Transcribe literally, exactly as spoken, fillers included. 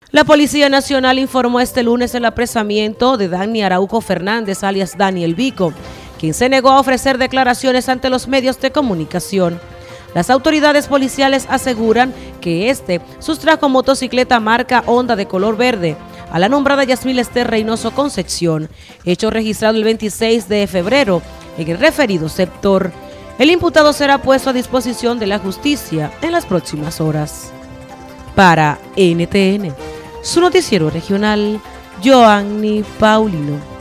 La Policía Nacional informó este lunes el apresamiento de Dani Araujo Fernández, alias Daniel Vico, quien se negó a ofrecer declaraciones ante los medios de comunicación. Las autoridades policiales aseguran que este sustrajo motocicleta marca Honda de color verde a la nombrada Yasmil Esther Reynoso Concepción, hecho registrado el veintiséis de febrero en el referido sector. El imputado será puesto a disposición de la justicia en las próximas horas. Para N T N, su noticiero regional, Joanny Paulino.